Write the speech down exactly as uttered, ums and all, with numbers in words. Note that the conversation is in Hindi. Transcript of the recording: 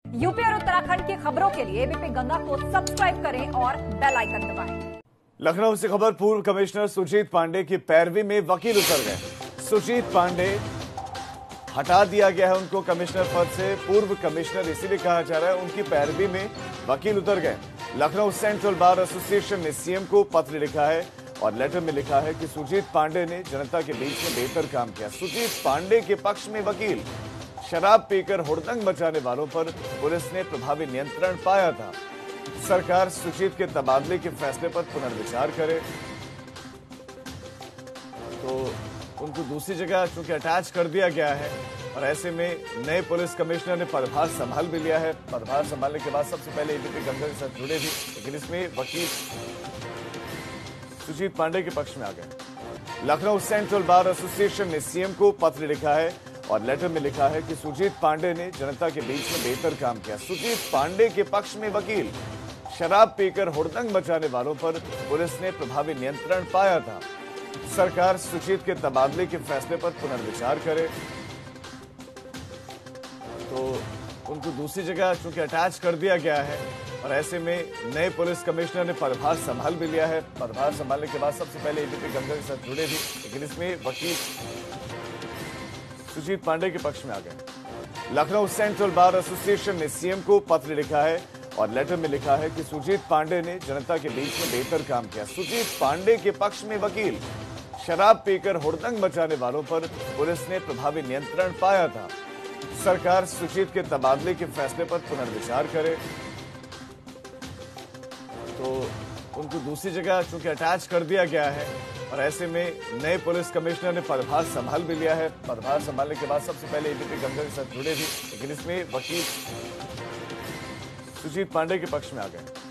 यूपी और उत्तराखंड की खबरों के लिए एबीपी गंगा को सब्सक्राइब करें और बेल आइकन दबाएं। लखनऊ से खबर, पूर्व कमिश्नर सुजीत पांडे की पैरवी में वकील उतर गए। सुजीत पांडे हटा दिया गया है उनको कमिश्नर पद से। पूर्व कमिश्नर इसीलिए कहा जा रहा है, उनकी पैरवी में वकील उतर गए। लखनऊ सेंट्रल बार एसोसिएशन ने सीएम को पत्र लिखा है और लेटर में लिखा है कि सुजीत पांडे ने जनता के बीच में बेहतर काम किया। सुजीत पांडे के पक्ष में वकील, शराब पीकर हुड़दंग मचाने वालों पर पुलिस ने प्रभावी नियंत्रण पाया था। सरकार सुजीत के तबादले के फैसले पर पुनर्विचार करे तो उनको दूसरी जगह चूंकि अटैच कर दिया गया है और ऐसे में नए पुलिस कमिश्नर ने पदभार संभाल भी लिया है। पदभार संभालने के बाद सबसे पहले एबीपी गंगा के साथ जुड़े भी, लेकिन इसमें वकील सुजीत पांडे के पक्ष में आ गए। लखनऊ सेंट्रल बार एसोसिएशन ने सीएम को पत्र लिखा है और लेटर में लिखा है कि सुजीत पांडे ने जनता के बीच में बेहतर काम किया। सुजीत पांडे के पक्ष में वकील, शराब पीकर हुड़दंग मचाने वालों पर पुलिस ने प्रभावी नियंत्रण पाया था। सरकार सुजीत के तबादले के फैसले पर पुनर्विचार करे तो उनको दूसरी जगह चूंकि अटैच कर दिया गया है और ऐसे में नए पुलिस कमिश्नर ने पदभार संभाल भी लिया है। पदभार संभालने के बाद सबसे पहले एबीपी गंगा के साथ जुड़े भी, लेकिन इसमें वकील सुजीत पांडे के पक्ष में आ गए। लखनऊ सेंट्रल बार एसोसिएशन ने सीएम को पत्र लिखा है और लेटर में लिखा है कि सुजीत पांडे ने जनता के बीच में बेहतर काम किया। सुजीत पांडे के पक्ष में वकील, शराब पीकर हुड़दंग मचाने वालों पर पुलिस ने प्रभावी नियंत्रण पाया था। सरकार सुजीत के तबादले के फैसले पर पुनर्विचार करे तो उनको दूसरी जगह चूंकि अटैच कर दिया गया है और ऐसे में नए पुलिस कमिश्नर ने पदभार संभाल भी लिया है। पदभार संभालने के बाद सबसे पहले एबीपी गंगा के साथ जुड़े भी, लेकिन इसमें वकील सुजीत पांडे के पक्ष में आ गए।